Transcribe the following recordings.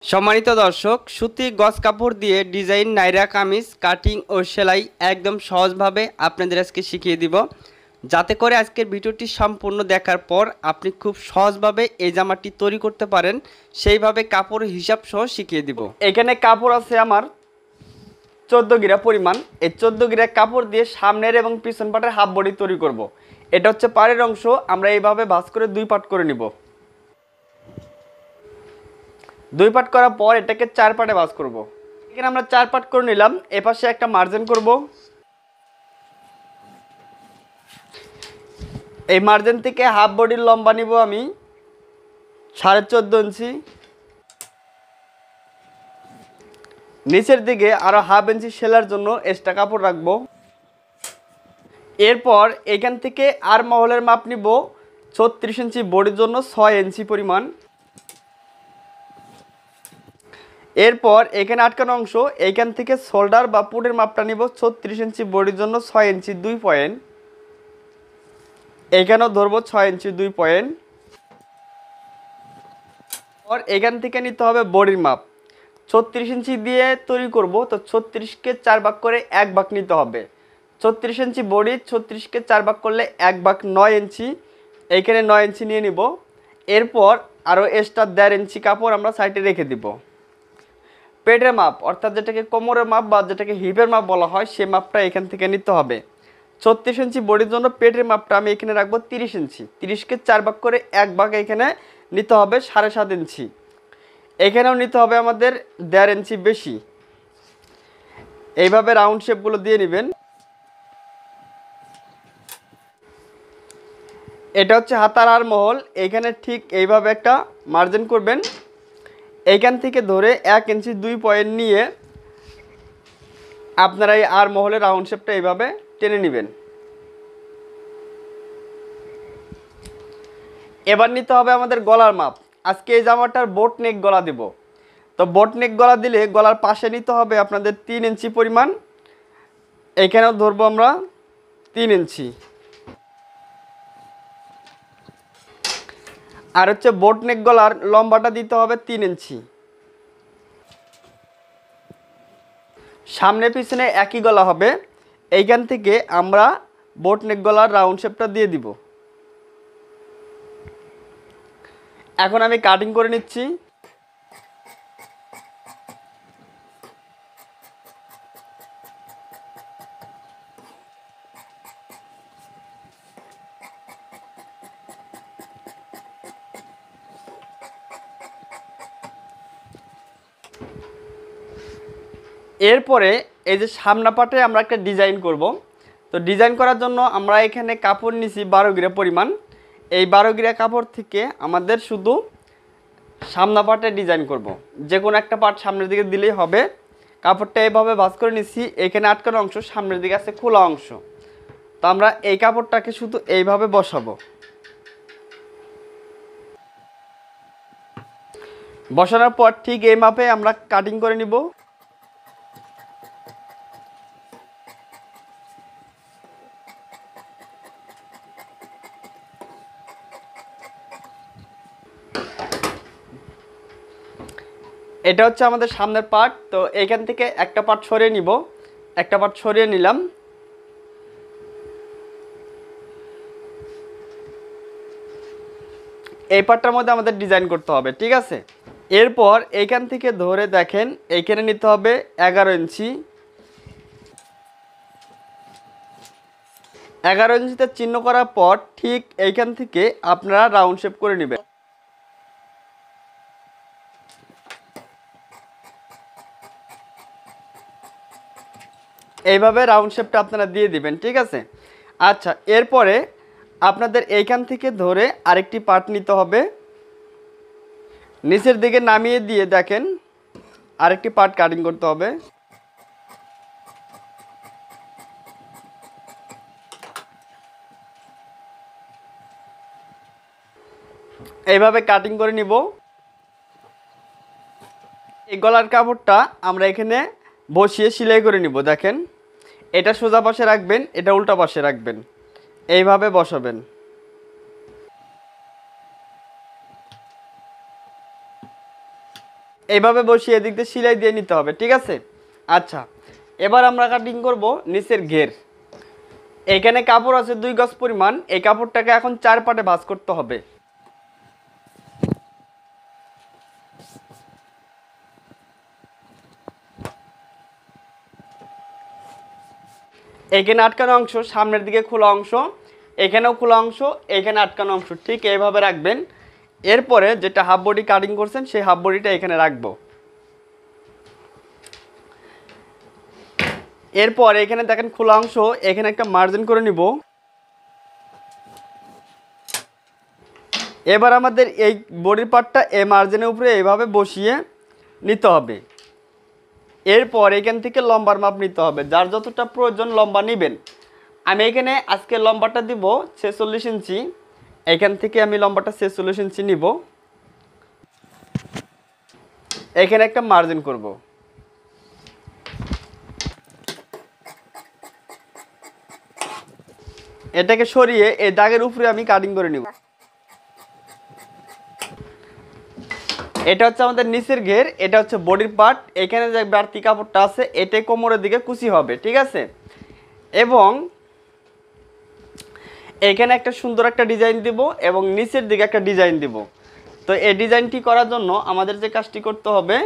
সম্মানিত দর্শক, সুতি গজ কাপড় দিয়ে ডিজাইন নাইরা কামিজ কাটিং ও সেলাই একদম সহজভাবে আপনাদের আজকে শিখিয়ে দিব, যাতে করে আজকের ভিডিওটি সম্পূর্ণ দেখার পর আপনি খুব সহজভাবে এই জামাটি তৈরি করতে পারেন। সেইভাবে কাপড় হিসাব সহ শিখিয়ে দিব। এখানে কাপড় আছে আমার 14 গিরা পরিমাণ। এই 14 গিরা কাপড় দিয়ে সামনের এবং পিছন পাটের হাফ বডি তৈরি করব। এটা হচ্ছে পাড়ের অংশ। আমরা এইভাবে ভাঁজ করে দুই পাট করে নিব। দুই পাট করার পর এটাকে 4 পাটে ভাঁজ করব। এখানে আমরা 4 পাট করে নিলাম। এপাশে একটা মার্জিন করব। এই মার্জিন থেকে হাফ বডির লম্বা নিব আমি 14.5 ইঞ্চি। নিচের দিকে আরো হাফ ইঞ্চি সেলার জন্য এক্সট্রা কাপড় রাখবো। এরপর এখান থেকে আর মহলের মাপ নিব 36 ইঞ্চি, বডির জন্য 6 ইঞ্চি পরিমাণ। এরপর এখানে আটকানো অংশ, এইখান থেকে শোল্ডার বা পুটের মাপটা নিব 36 ইঞ্চি, বডির জন্য 6 ইঞ্চি 2 পয়েন্ট। এখানেও ধরবো 6 ইঞ্চি 2 পয়েন্ট। আর এখান থেকে নিতে হবে বডির মাপ। 36 ইঞ্চি দিয়ে তৈরি করব, তো 36কে 4 ভাগ করে 1 ভাগ নিতে হবে। 36 ইঞ্চি বডি, 36কে 4 ভাগ করলে 1 ভাগ 9 ইঞ্চি। এইখানে 9 ইঞ্চি নিয়ে নিব। এরপর আরও এক্সট্রা 1.5 ইঞ্চি কাপড় আমরা সাইডে রেখে দিব। পেটের মাপ, অর্থাৎ যেটাকে কোমরের মাপ বা যেটাকে হিপের মাপ বলা হয়, সেই মাপটা এখান থেকে নিতে হবে। 36 ইঞ্চি বডির জন্য পেটের মাপটা আমি এখানে রাখবো 30 ইঞ্চি। 30কে 4 ভাগ করে 1 ভাগ এখানে নিতে হবে 7.5 ইঞ্চি। এখানেও নিতে হবে আমাদের 1.5 ইঞ্চি বেশি। এইভাবে রাউন্ড শেপগুলো দিয়ে নেবেন। এটা হচ্ছে হাতার আর মহল। এখানে ঠিক এইভাবে একটা মার্জিন করবেন। এইখান থেকে ধরে 1 ইঞ্চি 2 পয়েন্ট নিয়ে আপনারা এই আর মহলের রাউন্ড শেপটা এইভাবে টেনে নেবেন। এবার নিতে হবে আমাদের গলার মাপ। আজকে এই জামাটার বোট নেক গলা দেব। তো বোট নেক গলা দিলে গলার পাশে নিতে হবে আপনাদের 3 ইঞ্চি পরিমাণ। এখানেও ধরবো আমরা 3 ইঞ্চি। আর হচ্ছে বোট নেক গলার লম্বাটা দিতে হবে 3 ইঞ্চি। সামনে পিছনে একই গলা হবে। এইখান থেকে আমরা বোট নেক গলার রাউন্ড শেপটা দিয়ে দিব। এখন আমি কাটিং করে নিচ্ছি। এরপরে এই যে সামনা পাটে আমরা একটা ডিজাইন করব। তো ডিজাইন করার জন্য আমরা এখানে কাপড় নিছি 12 গিরা পরিমাণ। এই 12 গিরা কাপড় থেকে আমাদের শুধু সামনা পাটে ডিজাইন করব। যে কোনো একটা পাট সামনের দিকে দিলেই হবে। কাপড়টা এইভাবে ভাঁজ করে নিছি। এখানে আটকানো অংশ, সামনের দিকে আছে খোলা অংশ। তো আমরা এই কাপড়টাকে শুধু এইভাবে বসাবো। বসানোর পর ঠিক এই মাপে আমরা কাটিং করে নিব। এটা হচ্ছে আমাদের সামনের পার্ট। তো এইখান থেকে একটা পার্ট সরিয়ে নিব। একটা পার্ট সরিয়ে নিলাম। এই পার্টটার মধ্যে আমাদের ডিজাইন করতে হবে, ঠিক আছে। এরপর এইখান থেকে ধরে দেখেন এইখানে নিতে হবে 11 ইঞ্চি। 11 ইঞ্চিতে চিহ্ন করার পর ঠিক এইখান থেকে আপনারা রাউন্ড শেপ করে নেবেন। এইভাবে রাউন্ড শেপটা আপনারা দিয়ে দিবেন, ঠিক আছে। আচ্ছা, এরপরে আপনাদের এইখান থেকে ধরে আরেকটি পার্ট নিতে হবে। নিচের দিকে নামিয়ে দিয়ে দেখেন আরেকটি পার্ট কাটিং করতে হবে। এইভাবে কাটিং করে নিব। এই গলার কাপড়টা আমরা এখানে বসিয়ে সেলাই করে নিব। দেখেন, এটা সোজা পাশে রাখবেন, এটা উল্টা পাশে রাখবেন। এইভাবে বসাবেন। এইভাবে বসিয়ে এদিক দিয়ে সেলাই দিয়ে নিতে হবে, ঠিক আছে। আচ্ছা, এবার আমরা কাটিং করব নিচের ঘের। এখানে কাপড় আছে 2 গজ পরিমাণ, এই কাপড়টাকে এখন 4 পার্টে ভাঁজ করতে হবে। এখানে আটকানো অংশ, সামনের দিকে খোলা অংশ, এখানেও খোলা অংশ, এখানে আটকানো অংশ, ঠিক এইভাবে রাখবেন। এরপরে যেটা হাফ বডি কাটিং করছেন সেই হাফ বডিটা এখানে রাখবো। এরপর এখানে দেখেন খোলা অংশ, এখানে একটা মার্জিন করে নিব। এবার আমাদের এই বডির পার্টটা এই মার্জিনের উপরে এইভাবে বসিয়ে নিতে হবে। এরপর এখান থেকে লম্বার মাপ নিতে হবে, যার যতটা প্রয়োজন লম্বা নেবেন। আমি এখানে আজকে লম্বাটা দিব 46 ইঞ্চি, এখান থেকে আমি লম্বাটা 46 ইঞ্চি নিব। এখানে একটা মার্জিন করব। এটাকে সরিয়ে এই দাগের উপরে আমি কাটিং করে নিব। এটা হচ্ছে আমাদের নিচের ঘের, এটা হচ্ছে বডির পার্ট। এখানে যে বাড়তি কাপড়টা আছে এটাই কোমরের দিকে কুচি হবে, ঠিক আছে। এবং এখানে একটা সুন্দর একটা ডিজাইন দিব এবং নিচের দিকে একটা ডিজাইন দিব। তো এই ডিজাইনটি করার জন্য আমাদের যে কাজটি করতে হবে,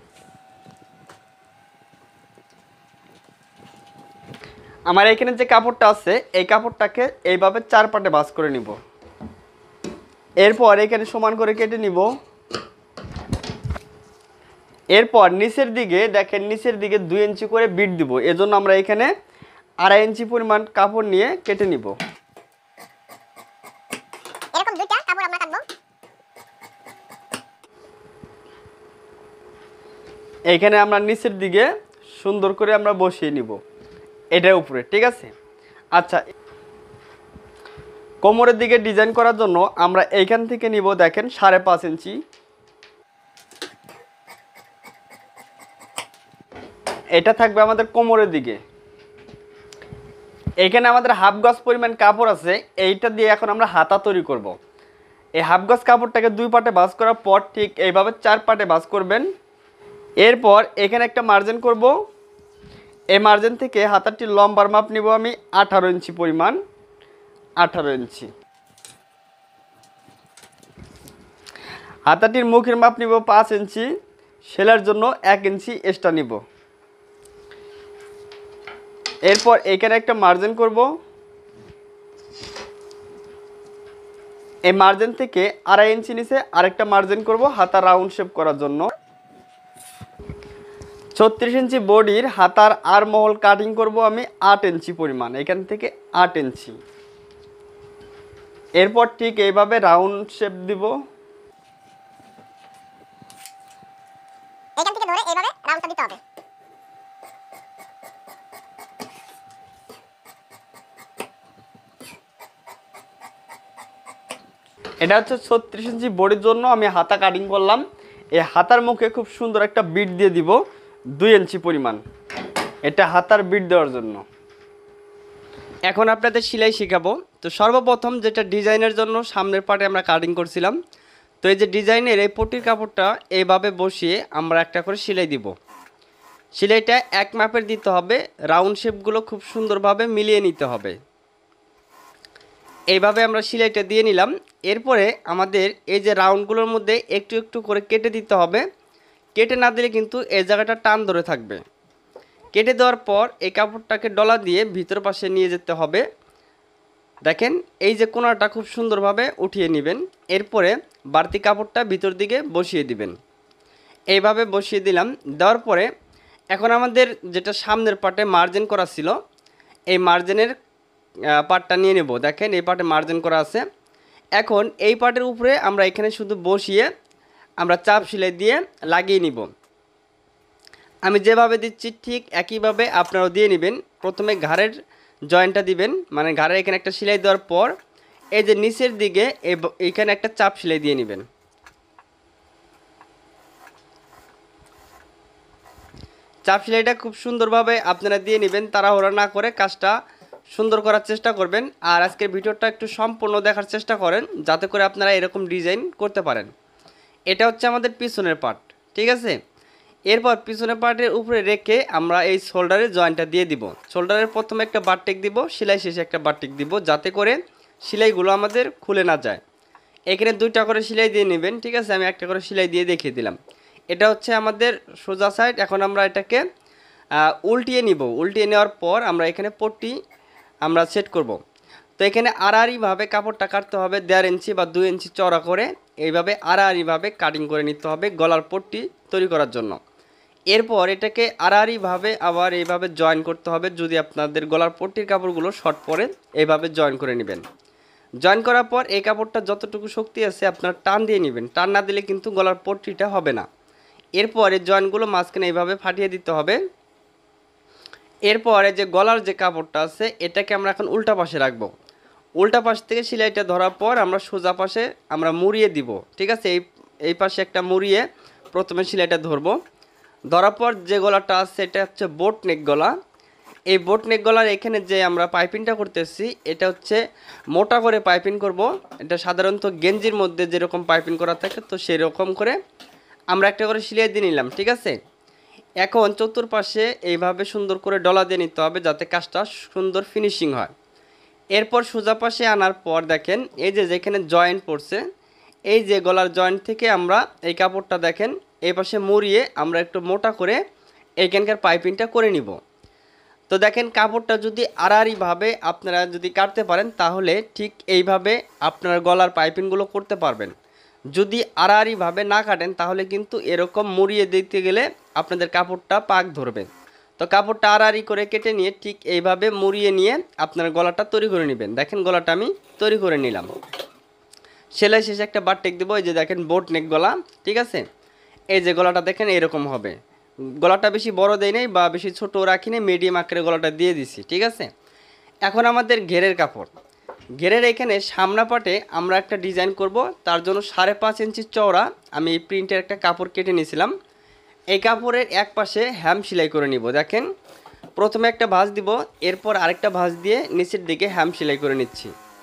আমার এখানে যে কাপড়টা আছে এই কাপড়টাকে এইভাবে 4 পার্টে ভাঁজ করে নিব। এরপর এখানে সমান করে কেটে নিব। এরপর নিচের দিকে দেখেন, নিচের দিকে 2 ইঞ্চি করে বিট দিব। এজন্য আমরা এখানে 2.5 ইঞ্চি পরিমাণ কাপড় নিয়ে কেটে নিব। এরকম দুইটা কাপড় আমরা কাটবো। এইখানে আমরা নিচের দিকে সুন্দর করে আমরা বসিয়ে নিব এটার উপরে, ঠিক আছে। আচ্ছা, কোমরের দিকে ডিজাইন করার জন্য আমরা এইখান থেকে নিব দেখেন 5.5 ইঞ্চি। এটা থাকবে আমাদের কোমরের দিকে। এখানে আমাদের হাফ গজ পরিমাণ কাপড় আছে, এইটা দিয়ে এখন আমরা হাতা তৈরি করব। এই হাফ গজ কাপড়টাকে 2 পার্টে ভাঁজ করার পর ঠিক এইভাবে 4 পার্টে ভাঁজ করবেন। এরপর এখানে একটা মার্জিন করব। এই মার্জিন থেকে হাতাটির লম্বার মাপ নিব আমি 18 ইঞ্চি পরিমাণ, 18 ইঞ্চি। হাতাটির মুখের মাপ নিব 5 ইঞ্চি, সেলার জন্য 1 ইঞ্চি এক্সট্রা নিব। এরপর এখানে একটা মার্জিন করব। এই মার্জিন থেকে 2.5 ইঞ্চি নিচে আরেকটা মার্জিন করব হাতা রাউন্ড শেপ করার জন্য। 36 ইঞ্চি বডির হাতার আর মহল কাটিং করব আমি 8 ইঞ্চি পরিমাণ, এখান থেকে 8 ইঞ্চি। এরপর ঠিক এইভাবে রাউন্ড শেপ দিব। এখান থেকে ধরে এইভাবে রাউন্ডটা দিতে হবে। এটা হচ্ছে 36 ইঞ্চি বডির জন্য আমি হাতা কাটিং করলাম। এই হাতার মুখে খুব সুন্দর একটা বিট দিয়ে দিব 2 ইঞ্চি পরিমাণ, এটা হাতার বিট দেওয়ার জন্য। এখন আপনাদের সেলাই শেখাবো। তো সর্বপ্রথম যেটা ডিজাইনের জন্য সামনের পার্টে আমরা কাটিং করছিলাম, তো এই যে ডিজাইনের এই পটির কাপড়টা এইভাবে বসিয়ে আমরা একটা করে সেলাই দিব। সেলাইটা এক মাপের দিতে হবে, রাউন্ড শেপগুলো খুব সুন্দরভাবে মিলিয়ে নিতে হবে। এইভাবে আমরা সেলাইটা দিয়ে নিলাম। এরপরে আমাদের এই যে রাউন্ডগুলোর মধ্যে একটু একটু করে কেটে দিতে হবে। কেটে না দিলে কিন্তু এই জায়গাটা টান ধরে থাকবে। কেটে দেওয়ার পর এই কাপড়টাকে ডলা দিয়ে ভিতর পাশে নিয়ে যেতে হবে। দেখেন এই যে কোণাটা খুব সুন্দরভাবে উঠিয়ে নেবেন। এরপরে বাড়তি কাপড়টা ভিতর দিকে বসিয়ে দিবেন। এইভাবে বসিয়ে দিলাম। দেওয়ার পরে এখন আমাদের যেটা সামনের পার্টে মার্জিন করা ছিল, এই মার্জিনের পার্টটা নিয়ে নেব। দেখেন এই পার্টে মার্জিন করা আছে। এখন এই পার্টের উপরে আমরা এখানে শুধু বসিয়ে আমরা চাপ সেলাই দিয়ে লাগিয়ে নিব। আমি যেভাবে দিচ্ছি ঠিক একইভাবে আপনারাও দিয়ে নেবেন। প্রথমে ঘাড়ের জয়েন্টটা দিবেন, মানে ঘাড়ের এখানে একটা সেলাই দেওয়ার পর এই যে নিচের দিকে এইখানে একটা চাপ সেলাই দিয়ে নেবেন। চাপ সেলাইটা খুব সুন্দরভাবে আপনারা দিয়ে নেবেন, তাড়াহুড়া না করে কাজটা সুন্দর করার চেষ্টা করবেন। আর আজকের ভিডিওটা একটু সম্পূর্ণ দেখার চেষ্টা করেন, যাতে করে আপনারা এরকম ডিজাইন করতে পারেন। এটা হচ্ছে আমাদের পিছনের পার্ট। ঠিক আছে। এরপর পিছনের পার্টের উপরে রেখে আমরা এই শোল্ডারের জয়েন্টটা দিয়ে দিব। শোল্ডারের প্রথমে একটা বারটেক দিব, সেলাই শেষে একটা বারটেক দিব, যাতে করে সেলাইগুলো আমাদের খুলে না যায়। এখানে 2টা করে সেলাই দিয়ে নেবেন, ঠিক আছে। আমি একটা করে সেলাই দিয়ে দেখিয়ে দিলাম। এটা হচ্ছে আমাদের সোজা সাইড। এখন আমরা এটাকে উল্টিয়ে নিব। উল্টিয়ে নেওয়ার পর আমরা এখানে পট্টি আমরা সেট করব। তো এখানে আড়াআড়িভাবে কাপড়টা কাটতে হবে 1.5 ইঞ্চি বা 2 ইঞ্চি চওড়া করে। এইভাবে আড়াআড়িভাবে কাটিং করে নিতে হবে গলার পট্টি তৈরি করার জন্য। এরপর এটাকে আড়াআড়িভাবে আবার এইভাবে জয়েন করতে হবে। যদি আপনাদের গলার পট্টির কাপড়গুলো শর্ট পড়ে এইভাবে জয়েন করে নেবেন। জয়েন করার পর এই কাপড়টা যতটুকু শক্তি আছে আপনার টান দিয়ে নেবেন। টান না দিলে কিন্তু গলার পট্টিটা হবে না। এরপর এই জয়েনগুলো মাঝখানে এইভাবে ফাটিয়ে দিতে হবে। এরপরে যে গলার যে কাপড়টা আছে এটাকে আমরা এখন উল্টা পাশে রাখবো। উল্টা পাশ থেকে সেলাইটা ধরার পর আমরা সোজা পাশে আমরা মুড়িয়ে দিব, ঠিক আছে। এই পাশে একটা মুড়িয়ে প্রথমে সেলাইটা ধরবো। ধরার পর যে গলাটা আছে এটা হচ্ছে বোট নেক গলা। এই বোট নেক গলার এখানে যে আমরা পাইপিংটা করতেছি এটা হচ্ছে মোটা করে পাইপিং করব। এটা সাধারণত গেঞ্জির মধ্যে যেরকম পাইপিং করা থাকে তো সেরকম করে আমরা একটা করে সেলাই দিয়ে নিলাম, ঠিক আছে। এখন চতুর্পাশে এইভাবে সুন্দর করে ডলা দিয়ে নিতে হবে যাতে কাজটা সুন্দর ফিনিশিং হয়। এরপর সোজা পাশে আনার পর দেখেন এই যে যেখানে জয়েন্ট পড়ছে এই যে গলার জয়েন্ট থেকে আমরা এই কাপড়টা দেখেন এই পাশে মুড়িয়ে আমরা একটু মোটা করে এইখানকার পাইপিংটা করে নিব। তো দেখেন কাপড়টা যদি আড়াআড়িভাবে আপনারা যদি কাটতে পারেন তাহলে ঠিক এইভাবে আপনারা গলার পাইপিংগুলো করতে পারবেন। যদি আড়াআড়িভাবে না কাটেন তাহলে কিন্তু এরকম মুড়িয়ে দিতে গেলে আপনাদের কাপড়টা পাক ধরবে। তো কাপড়টা আড়াআড়ি করে কেটে নিয়ে ঠিক এইভাবে মুড়িয়ে নিয়ে আপনারা গলাটা তৈরি করে নেবেন। দেখেন গলাটা আমি তৈরি করে নিলাম। সেলাই শেষে একটা বারটেক দেবো। এই যে দেখেন বোট নেক গলা, ঠিক আছে। এই যে গলাটা দেখেন এরকম হবে। গলাটা বেশি বড় দেই নাই বা বেশি ছোট রাখিনি, মিডিয়াম আকারে গলাটা দিয়ে দিছি, ঠিক আছে। এখন আমাদের ঘেরের কাপড়। ঘেরের এখানে সামনা পাটে আমরা একটা ডিজাইন করব। তার জন্য 5.5 ইঞ্চি চওড়া আমি এই প্রিন্টের একটা কাপড় কেটে নিয়েছিলাম। এই কাপড়ের এক পাশে হ্যাম সেলাই করে নিব। দেখেন প্রথমে একটা ভাঁজ দিব, এরপর আরেকটা ভাঁজ দিয়ে নিচের দিকে হ্যাম সেলাই করে নিচ্ছি।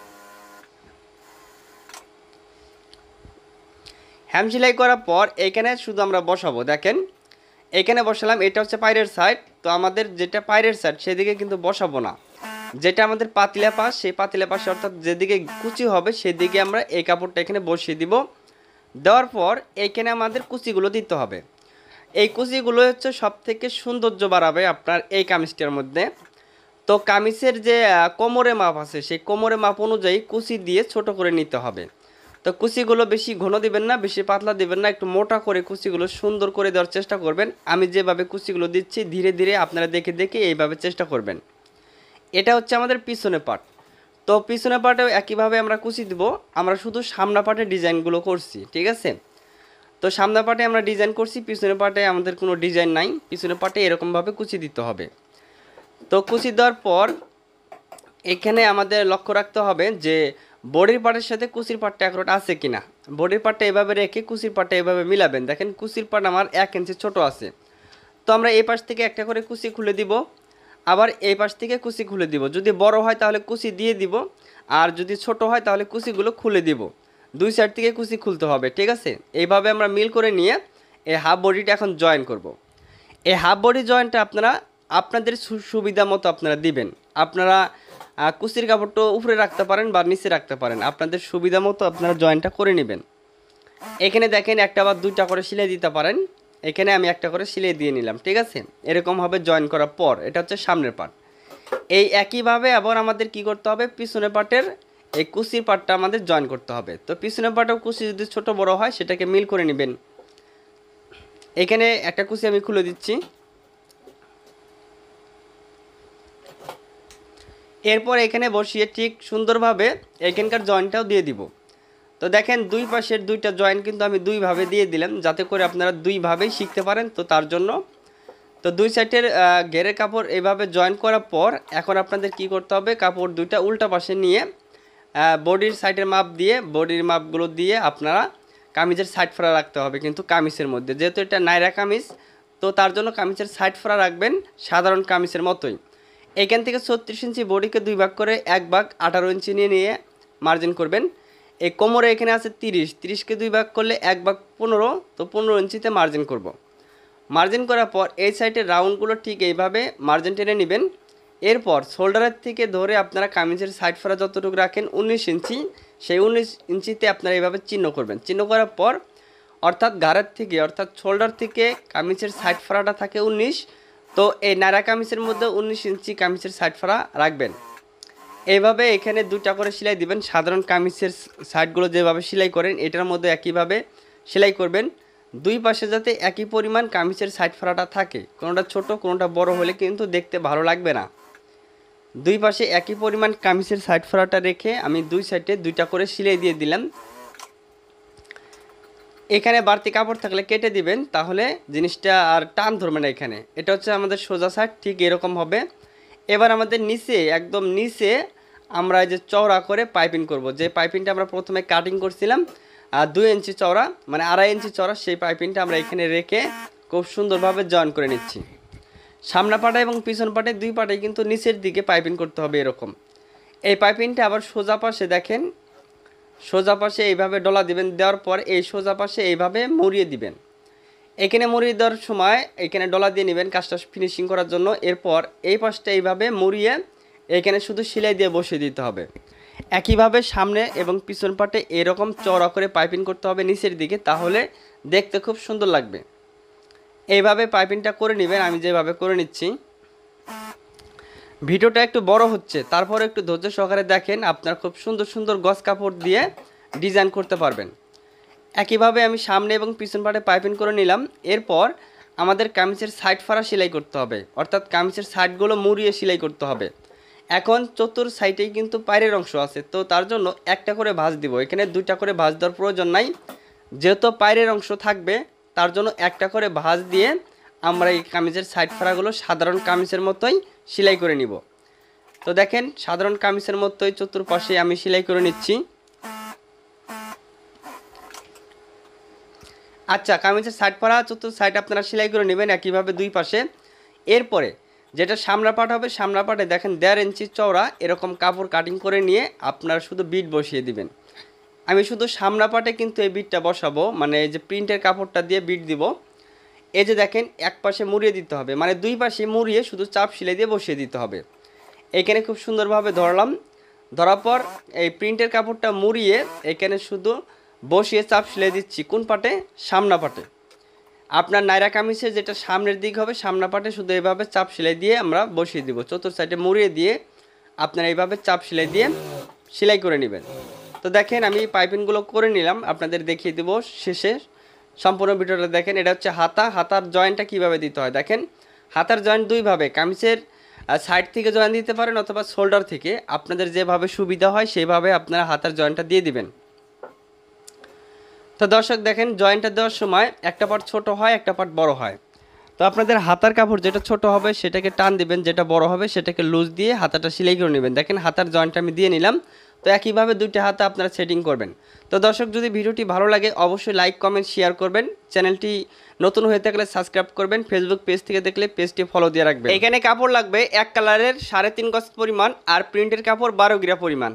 হ্যাম সেলাই করার পর এখানে শুধু আমরা বসাবো। দেখেন এখানে বসালাম, এটা হচ্ছে পায়ের সাইড। তো আমাদের যেটা পায়ের সাইড সেদিকে কিন্তু বসাবো না, যেটা আমাদের পাতিলা পাশ সেই পাতিলা পাশে অর্থাৎ যেদিকে কুচি হবে সেদিকে আমরা এই কাপড়টা এখানে বসিয়ে দিব। দেওয়ার পর এইখানে আমাদের কুচিগুলো দিতে হবে। এই কুচিগুলো হচ্ছে সবথেকে সৌন্দর্য বাড়াবে আপনার এই কামিজটার মধ্যে। তো কামিজের যে কোমরে মাপ আছে সেই কোমরে মাপ অনুযায়ী কুচি দিয়ে ছোট করে নিতে হবে। তো কুচিগুলো বেশি ঘন দিবেন না, বেশি পাতলা দিবেন না, একটু মোটা করে কুচিগুলো সুন্দর করে দেওয়ার চেষ্টা করবেন। আমি যেভাবে কুচিগুলো দিচ্ছি ধীরে ধীরে আপনারা দেখে দেখে এইভাবে চেষ্টা করবেন। এটা হচ্ছে আমাদের পিছনে পার্ট। তো পিছনে পার্টেও একইভাবে আমরা কুচি দিব। আমরা শুধু সামনা পার্টে ডিজাইনগুলো করছি, ঠিক আছে। তো সামনা পার্টে আমরা ডিজাইন করছি, পিছনে পার্টে আমাদের কোনো ডিজাইন নাই। পিছনে পার্টে এরকমভাবে কুচি দিতে হবে। তো কুচি দেওয়ার পর এখানে আমাদের লক্ষ্য রাখতে হবে যে বডির পার্টের সাথে কুচির পার্টটা অ্যাকুরেট আছে কিনা। বডির পার্টটা এভাবে রেখে কুচির পার্টটা এভাবে মিলাবেন। দেখেন কুচির পার্ট আমার 1 ইঞ্চি ছোট আছে। তো আমরা এই পাশ থেকে একটা করে কুচি খুলে দিব, আবার এই পাশ থেকে কুচি খুলে দিব। যদি বড় হয় তাহলে কুচি দিয়ে দিব, আর যদি ছোট হয় তাহলে কুচিগুলো খুলে দিব। দুই সাইড থেকে কুচি খুলতে হবে, ঠিক আছে। এইভাবে আমরা মিল করে নিয়ে এই হাফ বডিটা এখন জয়েন করব। এই হাফ বডি জয়েন্টটা আপনারা আপনাদের সুবিধা মতো আপনারা দিবেন। আপনারা কুচির কাপড়টা উপরে রাখতে পারেন বা নিচে রাখতে পারেন, আপনাদের সুবিধা মতো আপনারা জয়েন্টটা করে নেবেন। এখানে দেখেন একটা বা 2টা করে সেলাই দিতে পারেন। এখানে আমি একটা করে সেলাই দিয়ে নিলাম, ঠিক আছে। এরকমভাবে জয়েন করার পর এটা হচ্ছে সামনের পার্ট। এই একইভাবে আবার আমাদের কি করতে হবে, পিছনের পার্টের এই কুচির পার্টটা আমাদের জয়েন করতে হবে। তো পিছনের পার্টেও কুচি যদি ছোট বড় হয় সেটাকে মিল করে নেবেন। এখানে একটা কুচি আমি খুলে দিচ্ছি। এরপর এখানে বসিয়ে ঠিক সুন্দরভাবে এখানকার জয়েন্টটাও দিয়ে দিব। তো দেখেন দুই পাশের 2টা জয়েন্ট কিন্তু আমি 2ভাবে দিয়ে দিলাম যাতে করে আপনারা 2ভাবেই শিখতে পারেন। তো তার জন্য তো 2 সাইডের ঘেরের কাপড় এইভাবে জয়েন করার পর এখন আপনাদের কি করতে হবে, কাপড় 2টা উল্টা পাশে নিয়ে বডির সাইডের মাপ দিয়ে বডির মাপগুলো দিয়ে আপনারা কামিজের সাইড ফোড়া রাখতে হবে। কিন্তু কামিজের মধ্যে যেহেতু এটা নাইরা কামিজ তো তার জন্য কামিজের সাইড ফোড়া রাখবেন সাধারণ কামিজের মতোই। এখান থেকে 36 ইঞ্চি বডিকে 2 ভাগ করে 1 ভাগ 18 ইঞ্চি নিয়ে মার্জিন করবেন। এই কোমরে এখানে আছে 30, 30কে 2 ভাগ করলে 1 ভাগ 15, তো 15 ইঞ্চিতে মার্জিন করব। মার্জিন করার পর এই সাইডের রাউন্ডগুলো ঠিক এইভাবে মার্জিন টেনে নেবেন। এরপর শোল্ডারের থেকে ধরে আপনারা কামিজের সাইড ফোড়া যতটুকু রাখেন 19 ইঞ্চি, সেই 19 ইঞ্চিতে আপনারা এইভাবে চিহ্ন করবেন। চিহ্ন করার পর অর্থাৎ ঘাড়ের থেকে অর্থাৎ শোল্ডার থেকে কামিজের সাইড ফোড়াটা থাকে 19, তো এই নায়রা কামিজের মধ্যে 19 ইঞ্চি কামিজের সাইড ফোড়া রাখবেন। এইভাবে এখানে 2টা করে সেলাই দিবেন। সাধারণ কামিজের সাইডগুলো যেভাবে সেলাই করেন এটার মধ্যে একইভাবে সেলাই করবেন। দুই পাশে যাতে একই পরিমাণ কামিজের সাইড ফোড়াটা থাকে, কোনোটা ছোট কোনোটা বড় হলে কিন্তু দেখতে ভালো লাগবে না। দুই পাশে একই পরিমাণ কামিজের সাইড ফোড়াটা রেখে আমি দুই সাইডে 2টা করে সেলাই দিয়ে দিলাম। এখানে বাড়তি কাপড় থাকলে কেটে দিবেন, তাহলে জিনিসটা আর টান ধরবে না। এখানে এটা হচ্ছে আমাদের সোজা সাইড, ঠিক এরকম হবে। এবার আমাদের নিচে একদম নিচে আমরা এই যে চওড়া করে পাইপিং করব। যে পাইপিংটা আমরা প্রথমে কাটিং করছিলাম 2 ইঞ্চি চওড়া, মানে 2.5 ইঞ্চি চওড়া, সেই পাইপিংটা আমরা এখানে রেখে খুব সুন্দরভাবে জয়েন করে নিচ্ছি। সামনা পাটা এবং পিছন পাটে দুই পাটেই কিন্তু নিচের দিকে পাইপিং করতে হবে এরকম। এই পাইপিংটা আবার সোজা পাশে দেখেন, সোজা পাশে এইভাবে ডলা দিবেন। দেওয়ার পর এই সোজা পাশে এইভাবে মুড়িয়ে দিবেন। এখানে মুড়িয়ে দেওয়ার সময় এখানে ডলা দিয়ে নেবেন কাজটা ফিনিশিং করার জন্য। এরপর এই পাশটা এইভাবে মুড়িয়ে এখানে শুধু সেলাই দিয়ে বসিয়ে দিতে হবে। একইভাবে সামনে এবং পিছন পাটে এরকম চওড়া করে পাইপিং করতে হবে নিচের দিকে, তাহলে দেখতে খুব সুন্দর লাগবে। এইভাবে পাইপিংটা করে নেবেন, আমি যেভাবে করে নিচ্ছি। ভিডিওটা একটু বড় হচ্ছে, তারপরে একটু ধৈর্য সহকারে দেখেন, আপনার খুব সুন্দর সুন্দর গজ কাপড় দিয়ে ডিজাইন করতে পারবেন। একইভাবে আমি সামনে এবং পিছন পাটে পাইপিং করে নিলাম। এরপর আমাদের কামিজের সাইড ফাড়া সেলাই করতে হবে, অর্থাৎ কামিজের সাইডগুলো মুড়িয়ে সেলাই করতে হবে। এখন চতুর সাইডেই কিন্তু পায়ের অংশ আছে, তো তার জন্য একটা করে ভাঁজ দিব। এখানে 2টা করে ভাঁজ দেওয়ার প্রয়োজন নাই, যেহেতু পায়ের অংশ থাকবে তার জন্য একটা করে ভাঁজ দিয়ে আমরা এই কামিজের সাইড ফাড়াগুলো সাধারণ কামিজের মতোই সেলাই করে নিব। তো দেখেন সাধারণ কামিজের মতোই চতুর্পাশে আমি সেলাই করে নিচ্ছি। আচ্ছা, কামিজের সাইড ফাড়া চতুর সাইড আপনারা সেলাই করে নেবেন একইভাবে দুই পাশে। এরপরে যেটা সামনা পাট হবে, সামনা পাটে দেখেন 1.5 ইঞ্চি চওড়া এরকম কাপড় কাটিং করে নিয়ে আপনারা শুধু বিট বসিয়ে দিবেন। আমি শুধু সামনা পাটে কিন্তু এই বিটটা বসাবো, মানে এই যে প্রিন্টের কাপড়টা দিয়ে বিট দিব। এই যে দেখেন এক পাশে মুড়িয়ে দিতে হবে, মানে দুই পাশে মুড়িয়ে শুধু চাপ সেলাই দিয়ে বসিয়ে দিতে হবে। এখানে খুব সুন্দরভাবে ধরলাম। ধরার পর এই প্রিন্টের কাপড়টা মুড়িয়ে এখানে শুধু বসিয়ে চাপ সেলাই দিচ্ছি। কোন পাটে? সামনা পাটে। আপনার নায়রা কামিজে যেটা সামনের দিক হবে, সামনা পাটে শুধু এইভাবে চাপ সেলাই দিয়ে আমরা বসিয়ে দিব। চতুর সাইডে মুড়িয়ে দিয়ে আপনারা এইভাবে চাপ সেলাই দিয়ে সেলাই করে নেবেন। তো দেখেন আমি পাইপিংগুলো করে নিলাম, আপনাদের দেখিয়ে দেবো শেষে। সম্পূর্ণ ভিডিওটা দেখেন। এটা হচ্ছে হাতা। হাতার জয়েন্টটা কীভাবে দিতে হয় দেখেন। হাতার জয়েন্ট দুইভাবে, কামিজের সাইড থেকে জয়েন্ট দিতে পারেন অথবা শোল্ডার থেকে, আপনাদের যেভাবে সুবিধা হয় সেইভাবে আপনারা হাতার জয়েন্টটা দিয়ে দিবেন। তো দর্শক দেখেন জয়েন্টটা দেওয়ার সময় একটা পার্ট ছোট হয়, একটা পার্ট বড় হয়। তো আপনাদের হাতার কাপড় যেটা ছোট হবে সেটাকে টান দিবেন, যেটা বড় হবে সেটাকে লুজ দিয়ে হাতাটা সেলাই করে নেবেন। দেখেন হাতার জয়েন্টটা আমি দিয়ে নিলাম। তো একইভাবে 2টা হাতা আপনারা সেটিং করবেন। তো দর্শক যদি ভিডিওটি ভালো লাগে অবশ্যই লাইক কমেন্ট শেয়ার করবেন। চ্যানেলটি নতুন হয়ে থাকলে সাবস্ক্রাইব করবেন। ফেসবুক পেজ থেকে দেখলে পেজটি ফলো দিয়ে রাখবেন। এখানে কাপড় লাগবে এক কালারের 3.5 গজ পরিমাণ, আর প্রিন্টের কাপড় 12 গিরা পরিমাণ।